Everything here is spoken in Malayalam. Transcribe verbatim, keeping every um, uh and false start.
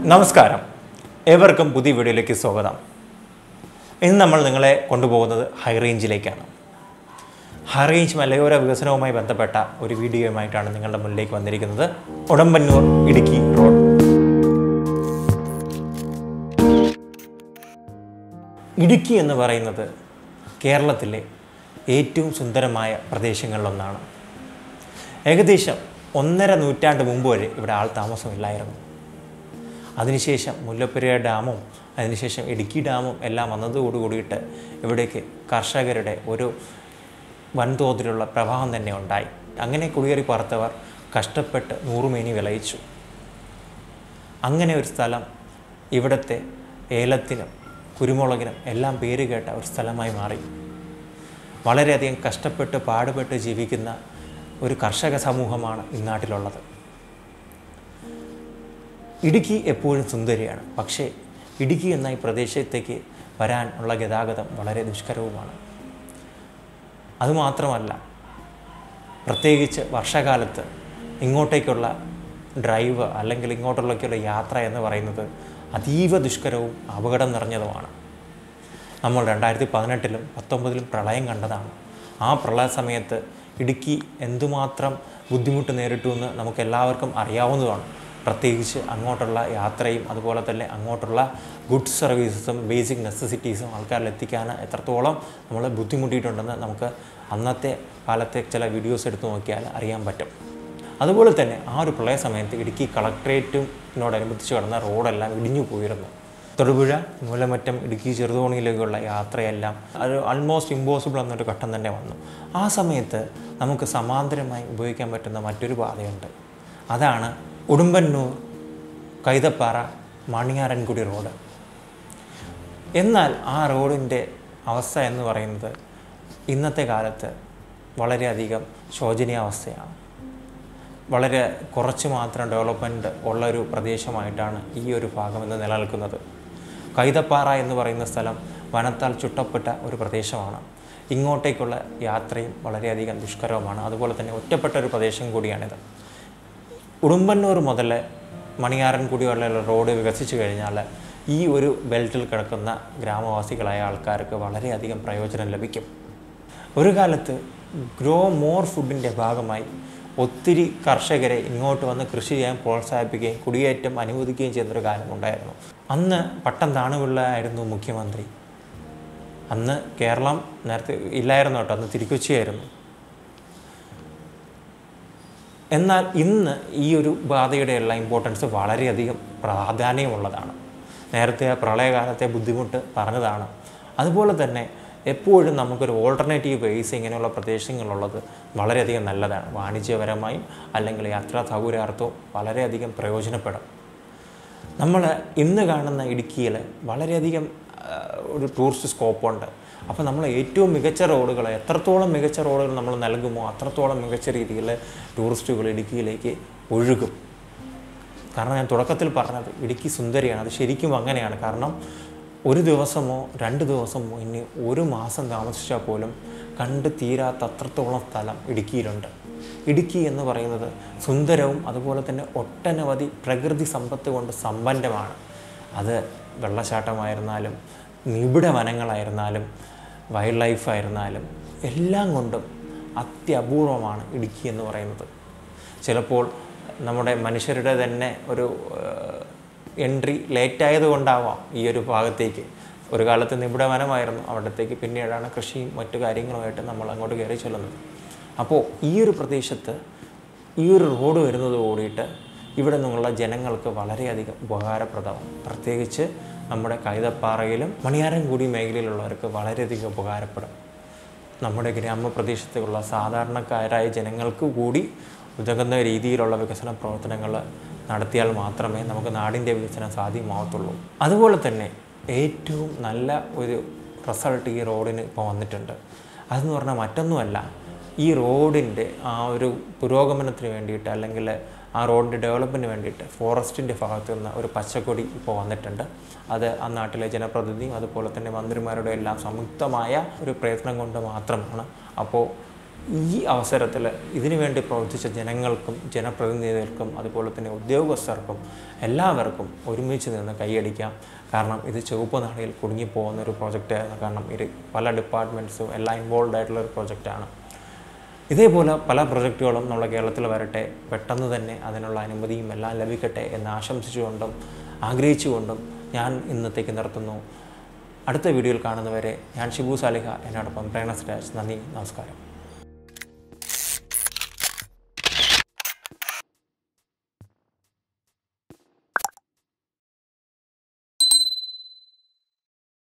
നമസ്കാരം, ഏവർക്കും പുതിയ വീഡിയോയിലേക്ക് സ്വാഗതം. ഇന്ന് നമ്മൾ നിങ്ങളെ കൊണ്ടുപോകുന്നത് ഹൈ റേഞ്ചിലേക്കാണ്. ഹൈ റേഞ്ച് മലയോര വികസനവുമായി ബന്ധപ്പെട്ട ഒരു വീഡിയോയുമായിട്ടാണ് നിങ്ങളുടെ മുന്നിലേക്ക് വന്നിരിക്കുന്നത്. ഉടമ്പന്നൂർ ഇടുക്കി റോഡ്. ഇടുക്കി എന്ന് പറയുന്നത് കേരളത്തിലെ ഏറ്റവും സുന്ദരമായ പ്രദേശങ്ങളിലൊന്നാണ്. ഏകദേശം ഒന്നര നൂറ്റാണ്ട് മുമ്പ് വരെ ഇവിടെ ആൾ താമസമില്ലായിരുന്നു. അതിനുശേഷം മുല്ലപ്പെരിയാർ ഡാമും അതിനുശേഷം ഇടുക്കി ഡാമും എല്ലാം വന്നതോടുകൂടിയിട്ട് ഇവിടേക്ക് കർഷകരുടെ ഒരു വൻതോതിലുള്ള പ്രവാഹം തന്നെ ഉണ്ടായി. അങ്ങനെ കുടിയേറി പാർത്തവർ കഷ്ടപ്പെട്ട് നൂറുമേനി വിളയിച്ചു. അങ്ങനെ ഒരു സ്ഥലം ഇവിടുത്തെ ഏലത്തിനും കുരുമുളകിനും എല്ലാം പേര് കേട്ട ഒരു സ്ഥലമായി മാറി. വളരെയധികം കഷ്ടപ്പെട്ട് പാടുപെട്ട് ജീവിക്കുന്ന ഒരു കർഷക സമൂഹമാണ് ഈ നാട്ടിലുള്ളത്. ഇടുക്കി എപ്പോഴും സുന്ദരിയാണ്. പക്ഷേ ഇടുക്കി എന്ന ഈ പ്രദേശത്തേക്ക് വരാൻ ഉള്ള ഗതാഗതം വളരെ ദുഷ്കരവുമാണ്. അതുമാത്രമല്ല, പ്രത്യേകിച്ച് വർഷകാലത്ത് ഇങ്ങോട്ടേക്കുള്ള ഡ്രൈവ് അല്ലെങ്കിൽ ഇങ്ങോട്ടുള്ളേക്കുള്ള യാത്ര എന്ന് പറയുന്നത് അതീവ ദുഷ്കരവും അപകടം നിറഞ്ഞതുമാണ്. നമ്മൾ രണ്ടായിരത്തി പതിനെട്ടിലും പത്തൊമ്പതിലും പ്രളയം കണ്ടതാണ്. ആ പ്രളയ സമയത്ത് ഇടുക്കി എന്തുമാത്രം ബുദ്ധിമുട്ട് നേരിട്ടു എന്ന് നമുക്കെല്ലാവർക്കും അറിയാവുന്നതാണ്. പ്രത്യേകിച്ച് അങ്ങോട്ടുള്ള യാത്രയും അതുപോലെ തന്നെ അങ്ങോട്ടുള്ള ഗുഡ്സ് സർവീസസും ബേസിക് നെസസിറ്റീസും ആൾക്കാരിൽ എത്തിക്കാൻ എത്രത്തോളം നമ്മൾ ബുദ്ധിമുട്ടിയിട്ടുണ്ടെന്ന് നമുക്ക് അന്നത്തെ കാലത്തെ ചില വീഡിയോസ് എടുത്ത് നോക്കിയാൽ അറിയാൻ പറ്റും. അതുപോലെ തന്നെ ആ ഒരു പ്രളയ സമയത്ത് ഇടുക്കി കളക്ട്രേറ്റിനോടനുബന്ധിച്ച് കിടന്ന റോഡെല്ലാം ഇടിഞ്ഞു പോയിരുന്നു. തൊടുപുഴ, മൂലമറ്റം, ഇടുക്കി ചെറുതോണിയിലേക്കുള്ള യാത്രയെല്ലാം അത് ആൾമോസ്റ്റ് ഇമ്പോസിബിൾ എന്നൊരു ഘട്ടം തന്നെ വന്നു. ആ സമയത്ത് നമുക്ക് സമാന്തരമായി ഉപയോഗിക്കാൻ പറ്റുന്ന മറ്റൊരു പാതയുണ്ട്. അതാണ് ഉടുമ്പന്നൂർ കൈതപ്പാറ മണിയാരൻകുടി റോഡ്. എന്നാൽ ആ റോഡിൻ്റെ അവസ്ഥ എന്ന് പറയുന്നത് ഇന്നത്തെ കാലത്ത് വളരെയധികം ശോചനീയാവസ്ഥയാണ്. വളരെ കുറച്ച് മാത്രം ഡെവലപ്മെൻറ്റ് ഉള്ളൊരു പ്രദേശമായിട്ടാണ് ഈ ഒരു ഭാഗം ഇന്ന് നിലനിൽക്കുന്നത്. കൈതപ്പാറ എന്ന് പറയുന്ന സ്ഥലം വനത്താൽ ചുറ്റപ്പെട്ട ഒരു പ്രദേശമാണ്. ഇങ്ങോട്ടേക്കുള്ള യാത്രയും വളരെയധികം ദുഷ്കരവുമാണ്. അതുപോലെ തന്നെ ഒറ്റപ്പെട്ട ഒരു പ്രദേശം കൂടിയാണിത്. ഉടുമ്പന്നൂർ മുതൽ മണിയാരൻകുടി വരെയുള്ള റോഡ് വികസിച്ചു കഴിഞ്ഞാൽ ഈ ഒരു ബെൽറ്റിൽ കിടക്കുന്ന ഗ്രാമവാസികളായ ആൾക്കാർക്ക് വളരെയധികം പ്രയോജനം ലഭിക്കും. ഒരു കാലത്ത് ഗ്രോ മോർ ഫുഡിൻ്റെ ഭാഗമായി ഒത്തിരി കർഷകരെ ഇങ്ങോട്ട് വന്ന് കൃഷി ചെയ്യാൻ പ്രോത്സാഹിപ്പിക്കുകയും കുടിയേറ്റം അനുവദിക്കുകയും ചെയ്യുന്നൊരു കാലമുണ്ടായിരുന്നു. അന്ന് പട്ടം താണുപിള്ള ആയിരുന്നു മുഖ്യമന്ത്രി. അന്ന് കേരളം നേരത്തെ ഇല്ലായിരുന്നു കേട്ടോ, അന്ന് തിരുക്കൊച്ചിയായിരുന്നു. എന്നാൽ ഇന്ന് ഈ ഒരു പാതയുടെയുള്ള ഇമ്പോർട്ടൻസ് വളരെയധികം പ്രാധാന്യമുള്ളതാണ്. നേരത്തെ പ്രളയകാലത്തെ ബുദ്ധിമുട്ട് പറഞ്ഞതാണ്. അതുപോലെ തന്നെ എപ്പോഴും നമുക്കൊരു ഓൾട്ടർനേറ്റീവ് ബേസ് ഇങ്ങനെയുള്ള പ്രദേശങ്ങളുള്ളത് വളരെയധികം നല്ലതാണ്. വാണിജ്യപരമായും അല്ലെങ്കിൽ യാത്രാ സൗകര്യാർത്ഥവും വളരെയധികം പ്രയോജനപ്പെടും. നമ്മൾ ഇന്ന് കാണുന്ന ഇടുക്കിയിൽ വളരെയധികം ഒരു ടൂറിസ്റ്റ് സ്കോപ്പുണ്ട്. അപ്പോൾ നമ്മൾ ഏറ്റവും മികച്ച റോഡുകൾ, എത്രത്തോളം മികച്ച റോഡുകൾ നമ്മൾ നൽകുമോ അത്രത്തോളം മികച്ച രീതിയിൽ ടൂറിസ്റ്റുകൾ ഇടുക്കിയിലേക്ക് ഒഴുകും. കാരണം ഞാൻ തുടക്കത്തിൽ പറഞ്ഞത് ഇടുക്കി സുന്ദരിയാണ്. അത് ശരിക്കും അങ്ങനെയാണ്. കാരണം ഒരു ദിവസമോ രണ്ട് ദിവസമോ ഇനി ഒരു മാസം താമസിച്ചാൽ പോലും കണ്ട് തീരാത്ത അത്രത്തോളം സ്ഥലം ഇടുക്കിയിലുണ്ട്. ഇടുക്കി എന്ന് പറയുന്നത് സുന്ദരവും അതുപോലെ തന്നെ ഒട്ടനവധി പ്രകൃതി സമ്പത്ത് കൊണ്ട് സമ്പന്നമാണ്. അത് വെള്ളച്ചാട്ടമായിരുന്നാലും നിബിഡ വനങ്ങളായിരുന്നാലും വൈൽഡ് ലൈഫായിരുന്നാലും എല്ലാം കൊണ്ടും അത്യപൂർവമാണ് ഇടുക്കി എന്ന് പറയുന്നത്. ചിലപ്പോൾ നമ്മുടെ മനുഷ്യരുടെ തന്നെ ഒരു എൻട്രി ലേറ്റായത് കൊണ്ടാവാം ഈ ഒരു ഭാഗത്തേക്ക്. ഒരു കാലത്ത് നിബിഡ വനമായിരുന്നു, അവിടത്തേക്ക് പിന്നീടാണ് കൃഷിയും മറ്റു കാര്യങ്ങളുമായിട്ട് നമ്മൾ അങ്ങോട്ട് കയറി ചെല്ലുന്നത്. അപ്പോൾ ഈ ഒരു പ്രദേശത്ത് ഈ ഒരു റോഡ് വരുന്നത് കൂടിയിട്ട് ഇവിടെ നിന്നുള്ള ജനങ്ങൾക്ക് വളരെയധികം ഉപകാരപ്രദമാണ്. പ്രത്യേകിച്ച് നമ്മുടെ കൈതപ്പാറയിലും മണിയാരൻകുടി മേഖലയിലുള്ളവർക്ക് വളരെയധികം ഉപകാരപ്പെടും. നമ്മുടെ ഗ്രാമപ്രദേശത്തുള്ള സാധാരണക്കാരായ ജനങ്ങൾക്ക് കൂടി ഉതകുന്ന രീതിയിലുള്ള വികസന പ്രവർത്തനങ്ങൾ നടത്തിയാൽ മാത്രമേ നമുക്ക് നാടിൻ്റെ വികസനം സാധ്യമാവത്തുള്ളൂ. അതുപോലെ തന്നെ ഏറ്റവും നല്ല ഒരു റിസൾട്ട് ഈ റോഡിന് ഇപ്പോൾ വന്നിട്ടുണ്ട്. അതെന്ന് പറഞ്ഞാൽ മറ്റൊന്നുമല്ല, ഈ റോഡിൻ്റെ ആ ഒരു പുരോഗമനത്തിന് വേണ്ടിയിട്ട് അല്ലെങ്കിൽ ആ റോഡിൻ്റെ ഡെവലപ്മെൻറ്റിന് വേണ്ടിയിട്ട് ഫോറസ്റ്റിൻ്റെ ഭാഗത്തു നിന്ന് ഒരു പച്ചക്കൊടി ഇപ്പോൾ വന്നിട്ടുണ്ട്. അത് ആ നാട്ടിലെ ജനപ്രതിനിധിയും അതുപോലെ തന്നെ മന്ത്രിമാരുടെ എല്ലാം സംയുക്തമായ ഒരു പ്രയത്നം കൊണ്ട് മാത്രമാണ്. അപ്പോൾ ഈ അവസരത്തിൽ ഇതിനു വേണ്ടി പ്രവർത്തിച്ച ജനങ്ങൾക്കും ജനപ്രതിനിധികൾക്കും അതുപോലെ തന്നെ ഉദ്യോഗസ്ഥർക്കും എല്ലാവർക്കും ഒരുമിച്ച് നിന്ന് കൈയടിക്കാം. കാരണം ഇത് ചുവപ്പ് നാളിൽ കുടുങ്ങിപ്പോകുന്ന ഒരു പ്രോജക്റ്റായിരുന്നു. കാരണം ഇത് പല ഡിപ്പാർട്ട്മെൻറ്റ്സും എല്ലാം ഇൻവോൾവ് ആയിട്ടുള്ള ഒരു പ്രോജക്റ്റാണ്. ഇതേപോലെ പല പ്രൊജക്റ്റുകളും നമ്മുടെ കേരളത്തിൽ വരട്ടെ, പെട്ടെന്ന് തന്നെ അതിനുള്ള അനുമതിയും എല്ലാം ലഭിക്കട്ടെ എന്ന് ആശംസിച്ചുകൊണ്ടും ആഗ്രഹിച്ചുകൊണ്ടും ഞാൻ ഇന്നത്തേക്ക് നിർത്തുന്നു. അടുത്ത വീഡിയോയിൽ കാണുന്നവരെ ഞാൻ ഷിബു സാലിഹ, എന്നോടൊപ്പം പ്രേണസ് രാജ്. നന്ദി, നമസ്കാരം.